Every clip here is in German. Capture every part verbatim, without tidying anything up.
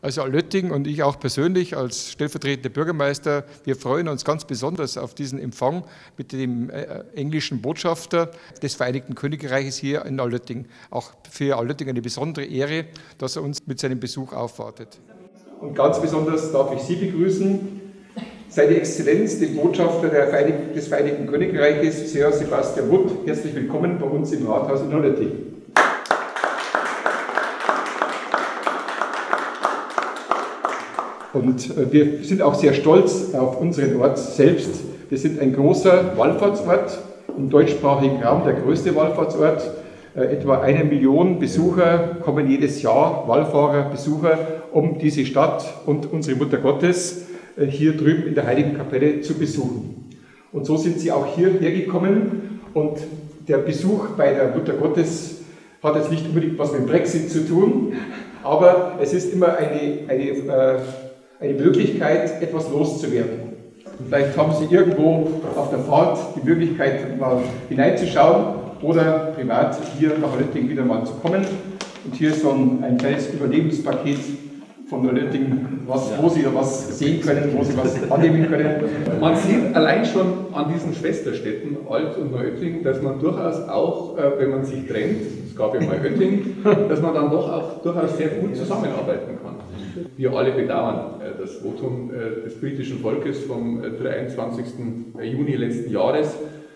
Also Altötting und ich auch persönlich als stellvertretender Bürgermeister, wir freuen uns ganz besonders auf diesen Empfang mit dem englischen Botschafter des Vereinigten Königreiches hier in Altötting. Auch für Altötting eine besondere Ehre, dass er uns mit seinem Besuch aufwartet. Und ganz besonders darf ich Sie begrüßen, Seine Exzellenz, den Botschafter der Vereinig- des Vereinigten Königreiches, Sir Sebastian Wood. Herzlich willkommen bei uns im Rathaus in Altötting. Und wir sind auch sehr stolz auf unseren Ort selbst. Wir sind ein großer Wallfahrtsort, im deutschsprachigen Raum der größte Wallfahrtsort. Äh, etwa eine Million Besucher kommen jedes Jahr, Wallfahrer, Besucher, um diese Stadt und unsere Mutter Gottes äh, hier drüben in der Heiligen Kapelle zu besuchen. Und so sind sie auch hierher gekommen. Und der Besuch bei der Mutter Gottes hat jetzt nicht unbedingt was mit dem Brexit zu tun, aber es ist immer eine, eine äh, eine Möglichkeit, etwas loszuwerden. Vielleicht haben Sie irgendwo auf der Fahrt die Möglichkeit, mal hineinzuschauen oder privat hier nach Altötting wieder mal zu kommen. Und hier ist so ein, ein kleines Überlebenspaket von Altötting, was, wo Sie was sehen können, wo Sie was annehmen können. Man sieht allein schon an diesen Schwesterstädten, Alt und Neuötting, dass man durchaus auch, wenn man sich trennt, es gab ja mal Oetting, dass man dann doch auch durchaus sehr gut zusammenarbeiten kann. Wir alle bedauern das Votum des britischen Volkes vom dreiundzwanzigsten Juni letzten Jahres.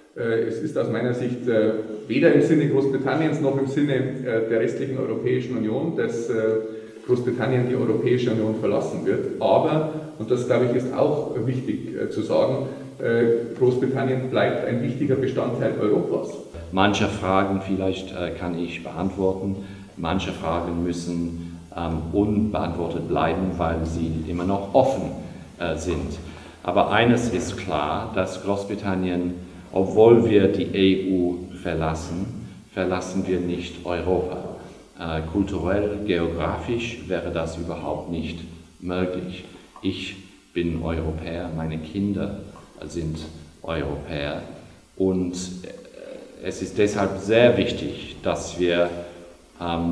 Es ist aus meiner Sicht weder im Sinne Großbritanniens noch im Sinne der restlichen Europäischen Union, dass Großbritannien die Europäische Union verlassen wird. Aber, und das glaube ich ist auch wichtig zu sagen, Großbritannien bleibt ein wichtiger Bestandteil Europas. Manche Fragen vielleicht kann ich beantworten, manche Fragen müssen Ähm, unbeantwortet bleiben, weil sie immer noch offen äh, sind. Aber eines ist klar, dass Großbritannien, obwohl wir die E U verlassen, verlassen wir nicht Europa. Äh, kulturell, geografisch wäre das überhaupt nicht möglich. Ich bin Europäer, meine Kinder sind Europäer und äh, es ist deshalb sehr wichtig, dass wir ähm,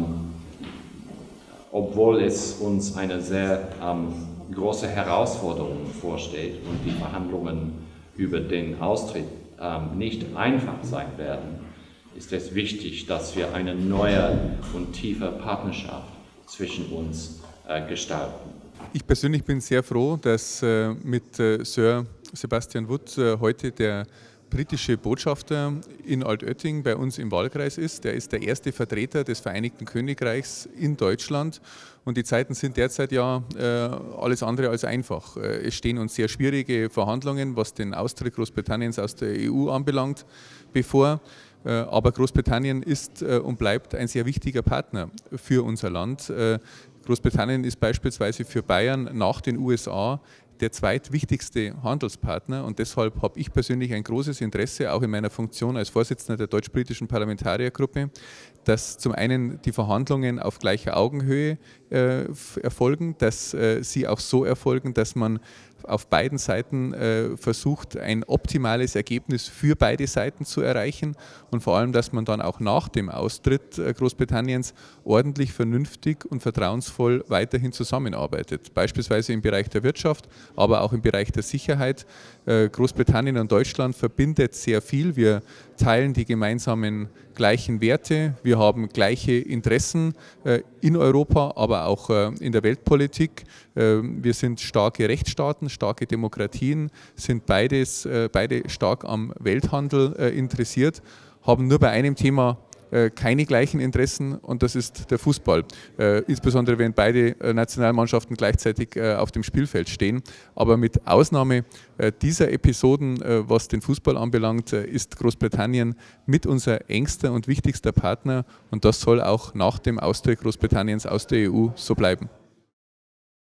obwohl es uns eine sehr ähm, große Herausforderung vorsteht und die Verhandlungen über den Austritt ähm, nicht einfach sein werden, ist es wichtig, dass wir eine neue und tiefe Partnerschaft zwischen uns äh, gestalten. Ich persönlich bin sehr froh, dass äh, mit äh, Sir Sebastian Wood äh, heute der britische Botschafter in Altötting bei uns im Wahlkreis ist. Der ist der erste Vertreter des Vereinigten Königreichs in Deutschland und die Zeiten sind derzeit ja äh, alles andere als einfach. Äh, es stehen uns sehr schwierige Verhandlungen, was den Austritt Großbritanniens aus der E U anbelangt, bevor. Äh, aber Großbritannien ist äh, und bleibt ein sehr wichtiger Partner für unser Land. Äh, Großbritannien ist beispielsweise für Bayern nach den U S A der zweitwichtigste Handelspartner und deshalb habe ich persönlich ein großes Interesse, auch in meiner Funktion als Vorsitzender der deutsch-britischen Parlamentariergruppe, dass zum einen die Verhandlungen auf gleicher Augenhöhe äh, erfolgen, dass äh, sie auch so erfolgen, dass man auf beiden Seiten äh, versucht, ein optimales Ergebnis für beide Seiten zu erreichen und vor allem, dass man dann auch nach dem Austritt äh, Großbritanniens ordentlich, vernünftig und vertrauensvoll weiterhin zusammenarbeitet. Beispielsweise im Bereich der Wirtschaft, aber auch im Bereich der Sicherheit. Äh, Großbritannien und Deutschland verbindet sehr viel. Wir teilen die gemeinsamen gleichen Werte, wir haben gleiche Interessen äh, in Europa, aber auch äh, in der Weltpolitik. Äh, wir sind starke Rechtsstaaten, starke Demokratien, sind beides, äh, beide stark am Welthandel äh, interessiert, haben nur bei einem Thema äh, keine gleichen Interessen und das ist der Fußball. Äh, insbesondere wenn beide äh, Nationalmannschaften gleichzeitig äh, auf dem Spielfeld stehen. Aber mit Ausnahme äh, dieser Episoden, äh, was den Fußball anbelangt, äh, ist Großbritannien mit unser engster und wichtigster Partner und das soll auch nach dem Austritt Großbritanniens aus der E U so bleiben.